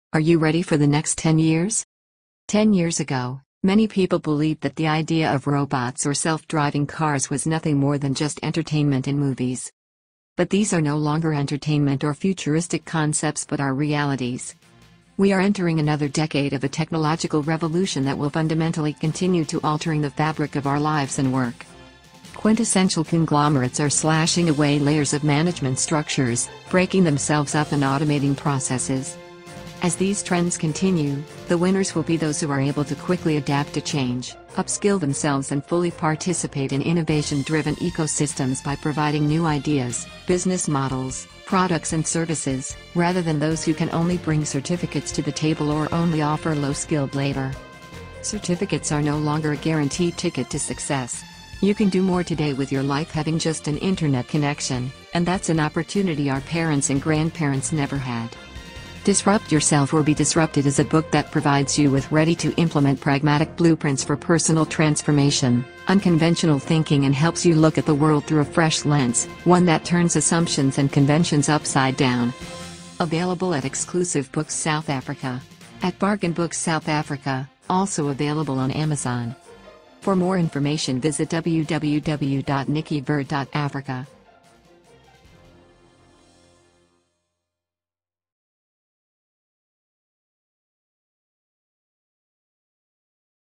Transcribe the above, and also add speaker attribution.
Speaker 1: Are you ready for the next 10 years? 10 years ago, many people believed that the idea of robots or self-driving cars was nothing more than just entertainment in movies. But these are no longer entertainment or futuristic concepts but are realities. We are entering another decade of a technological revolution that will fundamentally continue to altering the fabric of our lives and work. Quintessential conglomerates are slashing away layers of management structures, breaking themselves up and automating processes. As these trends continue, the winners will be those who are able to quickly adapt to change, upskill themselves and fully participate in innovation-driven ecosystems by providing new ideas, business models, products and services, rather than those who can only bring certificates to the table or only offer low-skilled labor. Certificates are no longer a guaranteed ticket to success. You can do more today with your life having just an internet connection, and that's an opportunity our parents and grandparents never had. Disrupt Yourself or Be Disrupted is a book that provides you with ready-to-implement pragmatic blueprints for personal transformation, unconventional thinking and helps you look at the world through a fresh lens, one that turns assumptions and conventions upside down. Available at Exclusive Books South Africa. At Bargain Books South Africa, also available on Amazon. For more information visit www.nikkivert.africa.